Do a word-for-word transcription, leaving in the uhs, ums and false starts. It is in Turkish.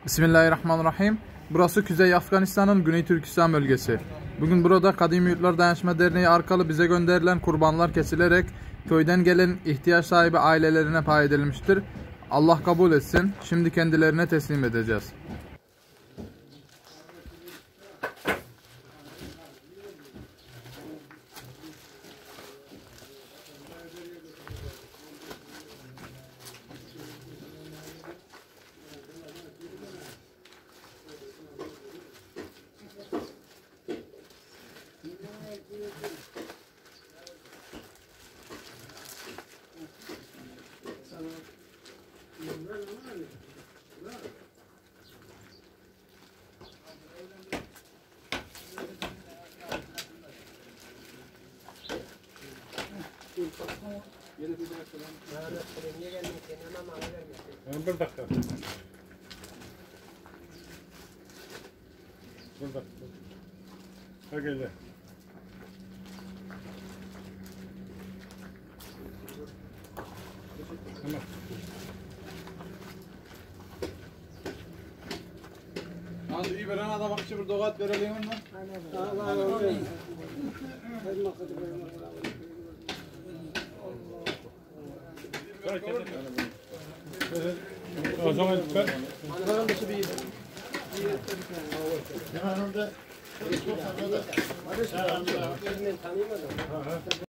Bismillahirrahmanirrahim. Burası Kuzey Afganistan'ın Güney Türkistan bölgesi. Bugün burada Kadim Yurtlar Dayanışma Derneği arkalı bize gönderilen kurbanlar kesilerek köyden gelen ihtiyaç sahibi ailelerine pay edilmiştir. Allah kabul etsin. Şimdi kendilerine teslim edeceğiz. Bir dakika. Bir dakika. Ha gel. Tamam. Hadi iyi veren adam akışı bir dogat verelim mi? Allah Allah. O zaman ben Anladım bir şey. yanımda Hadi sen tanıyamadım.